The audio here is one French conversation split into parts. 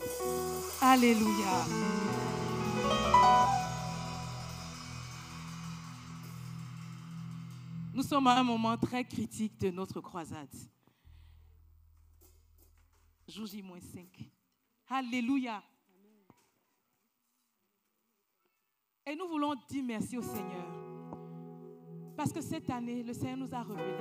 Alléluia. Nous sommes à un moment très critique de notre croisade. Jour J-5. Alléluia. Et nous voulons dire merci au Seigneur. Parce que cette année, le Seigneur nous a révélé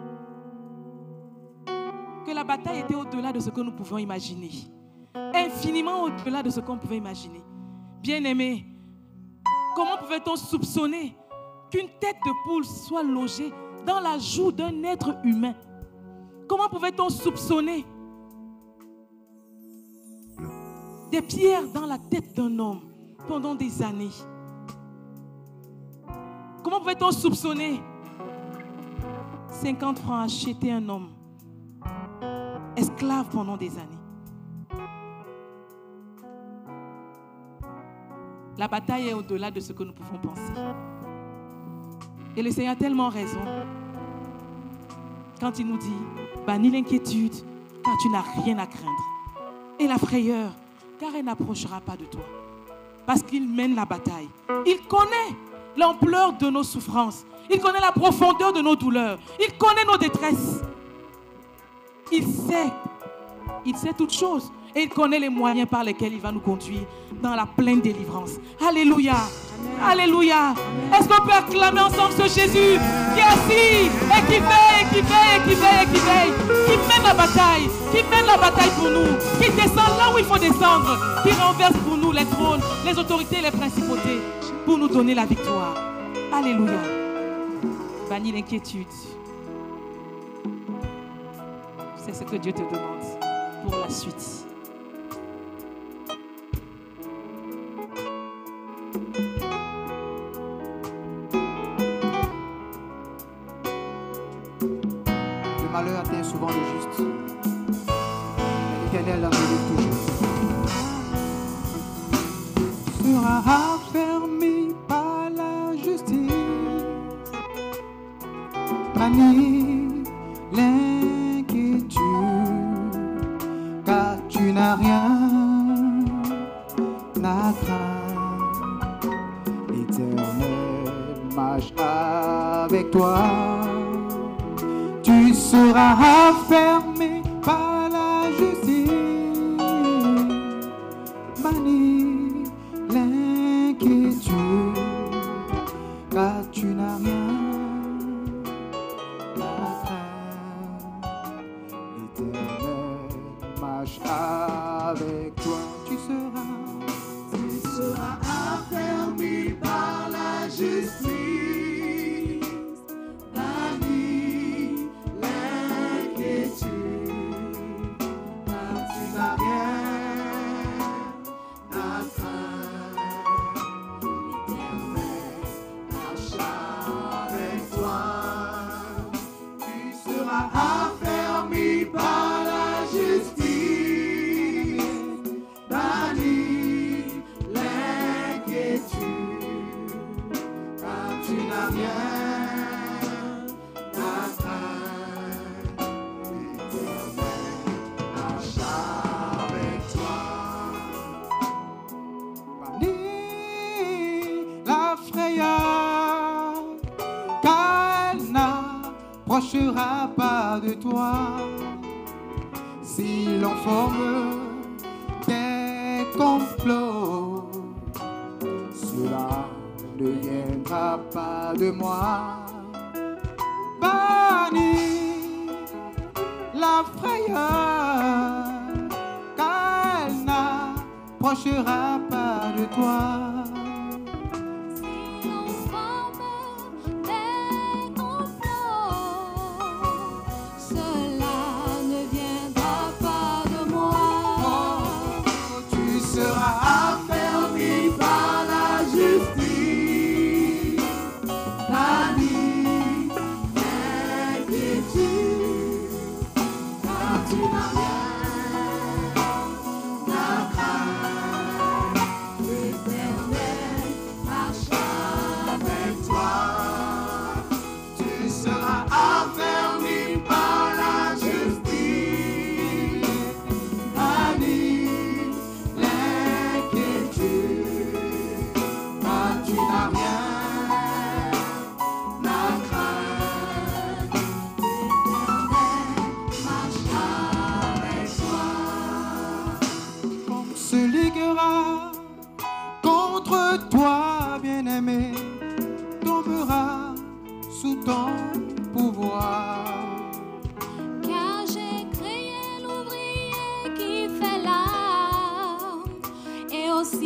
que la bataille était au-delà de ce que nous pouvions imaginer. Infiniment au-delà de ce qu'on pouvait imaginer. Bien-aimés, comment pouvait-on soupçonner qu'une tête de poule soit logée dans la joue d'un être humain? Comment pouvait-on soupçonner des pierres dans la tête d'un homme pendant des années? Comment pouvait-on soupçonner 50 francs acheter un homme esclave pendant des années? La bataille est au-delà de ce que nous pouvons penser. Et le Seigneur a tellement raison quand il nous dit, bannis l'inquiétude, car tu n'as rien à craindre. Et la frayeur, car elle n'approchera pas de toi. Parce qu'il mène la bataille. Il connaît l'ampleur de nos souffrances. Il connaît la profondeur de nos douleurs. Il connaît nos détresses. Il sait toutes choses. Et il connaît les moyens par lesquels il va nous conduire dans la pleine délivrance. Alléluia. Amen. Alléluia. Est-ce qu'on peut acclamer ensemble ce Jésus qui est assis et qui veille, qui mène la bataille pour nous, qui descend là où il faut descendre, qui renverse pour nous les trônes, les autorités et les principautés pour nous donner la victoire. Alléluia. Bannis l'inquiétude. C'est ce que Dieu te demande pour la suite. Le malheur atteint souvent le juste. L'Éternel en délivre toujours. Sera affermi par la justice. Bannis l'inquiétude, car tu n'as rien à craindre. L'Éternel marche avec toi. Tu seras affermé par la justice. Bannis l'inquiétude, car tu n'as rien à craindre. L'Éternel marche avec toi. Tu seras affermi par la justice. N'approchera pas de toi. Si l'on forme des complots, cela ne viendra pas de moi. Bannis la frayeur, car elle n'approchera pas de toi.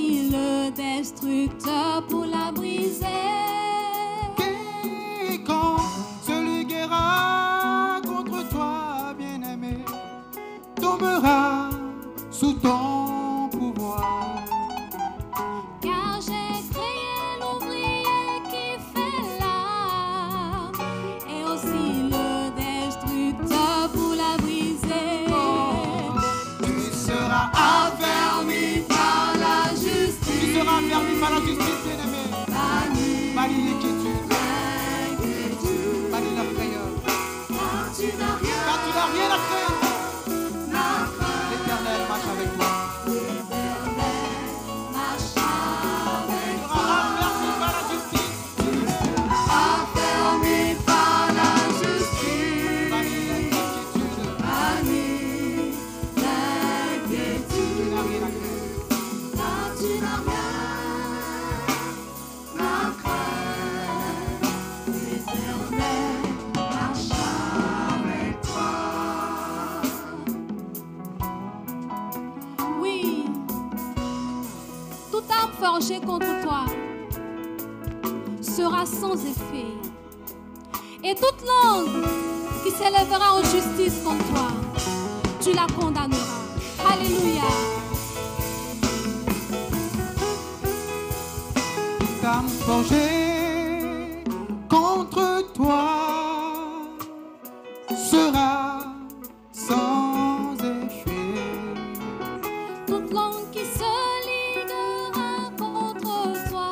aussi le destructeur pour la briser. Quiconque se liguera contre toi, bien-aimé, tombera sous ton pouvoir. Car j'ai créé l'ouvrier qui fait l'art et aussi le destructeur pour la briser. Tu seras Affermi par la justice. Tu seras affermi par la justice, bien-aimé. Bannis l'inquiétude, bannis la frayeur. Car tu n'as Rien à craindre. L'Éternel marche avec toi. marche Tu avec seras affermi par la justice. affermi par la justice. Bannis l'inquiétude. Bannis l'inquiétude. Tu n'as rien à craindre. Car tu n'as rien à craindre. L'Éternel marche avec toi. Oui, toute arme forgée contre toi sera sans effet. Et toute langue qui s'élèvera en justice contre toi, tu la condamneras. Alléluia. T'âme forgée contre toi sera sans effet. Toute langue qui se liguera contre toi,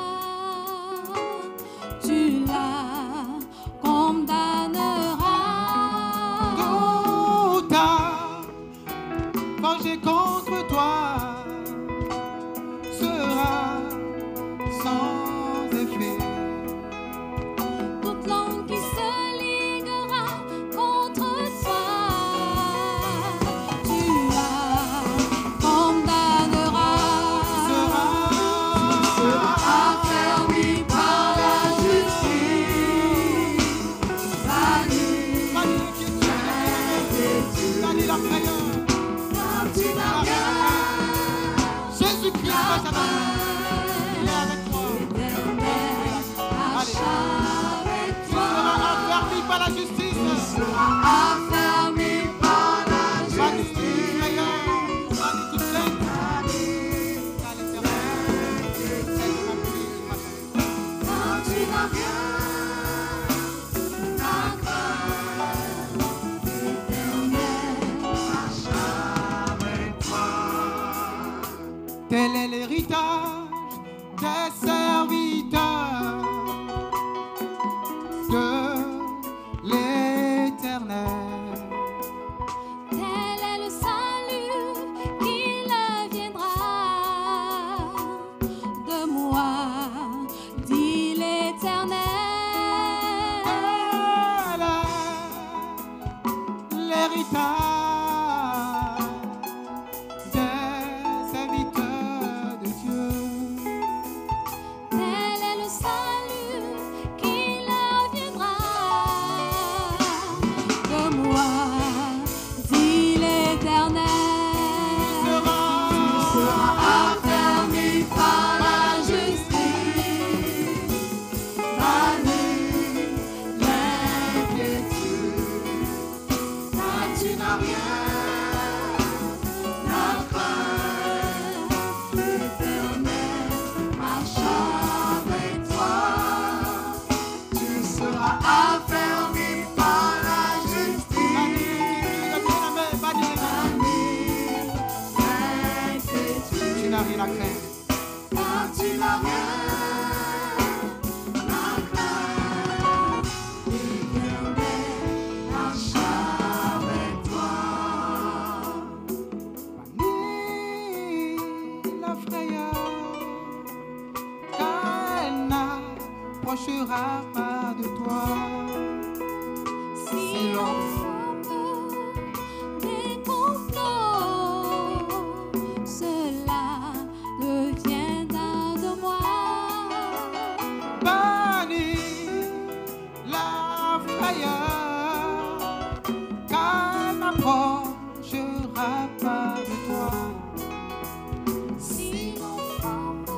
tu la condamneras. Toute arme forgée contre toi sera sans effet. Toute langue qui se liguera contre toi, tu la condamneras. Affermi par la justice, bannis Bannis la frayeur. car tu n'as rien. Jésus-Christ passe à ta Il est avec toi. Marche avec Tu toi. seras affermi par la justice. Affermi par la Bannis justice. toute frayeur. Bannis toute plainte. Car l'Éternel est ma pluie du matin. Car tu n'as rien à craindre. L'Éternel marche avec toi. Tel est l'héritage des serviteurs de l'Éternel. Tel est le salut qui le viendra de moi, dit l'Éternel. Tel est l'héritage des serviteurs de Dieu. Tel est le salut qui leur viendra de moi, dit l'Éternel. Tu seras affermi par la justice, bannis l'inquiétude, car tu n'as rien à craindre. L'Éternel marche avec toi. Tu seras affermi par la justice, bannis l'inquiétude, Tu n'as rien à craindre. car tu n'as rien à craindre. L'Éternel marche avec toi. Bannis la frayeur, car elle n'approchera pas de toi. Si l'on forme des complots, cela deviendra de moi. Bannis la frayeur, car elle n'approchera pas de toi. Si l'on forme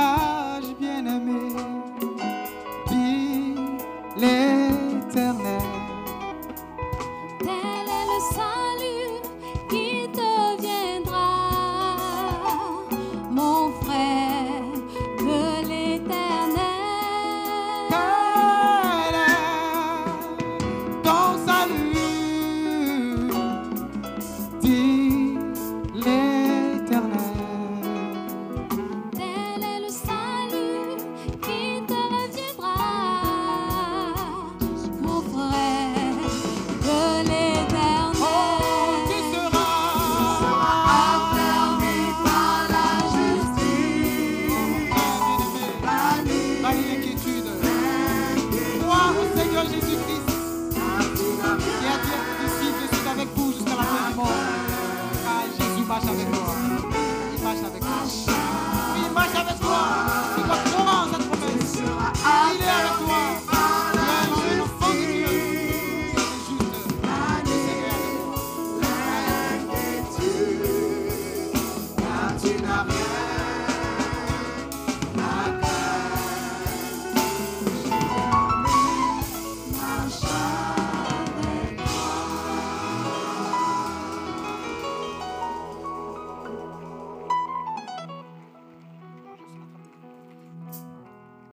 héritage bien-aimé.